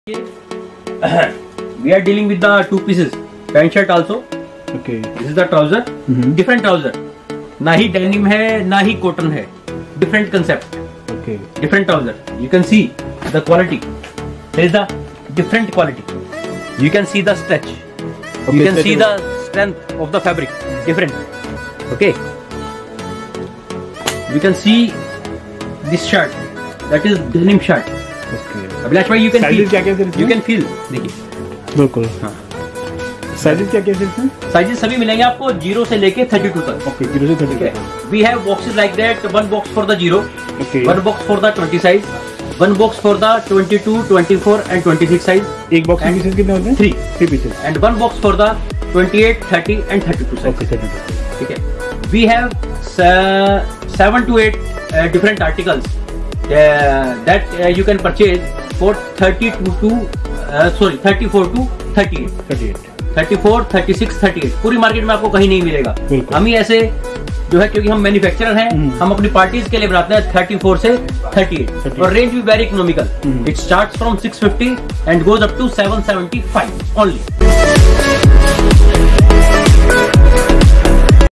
We are dealing with the two pieces, pant shirt also. Okay. This is the trouser. Different trouser. ना ही denim है, ना ही cotton है. Different concept. Okay. Different trouser. You can see the quality. There is the different quality. You can see the stretch. Okay, you can see the strength of the fabric. Different. Okay. You can see this shirt. That is denim shirt. Okay. Abhilash भाई, you can feel. क्या क्या You can feel. देखिए. बिल्कुल. हाँ. Sizes क्या क्या हैं? Sizes सभी मिलेंगे आपको 0 से लेके 32 तक. Okay, 0 से 32. We have boxes like that. One box for the 0. Okay. One box for the 20 size. One box for the 22, 24 and 26 size. एक बॉक्स में पीसेस कितने होते हैं? 3 pieces. And one box for the 28, 30 and 32 size. Okay, 32. ठीक है. We have 7 to 8 different articles that you can purchase for 34 to 38. 34, 36, 38 पूरी market में आपको कहीं नहीं मिलेगा. हम ही ऐसे जो है, क्योंकि हम मैन्युफैक्चरर हैं, हम अपनी पार्टीज के लिए बनाते हैं 34 से 38 और रेंज भी very economical. It starts from 650 and goes up to 775 only.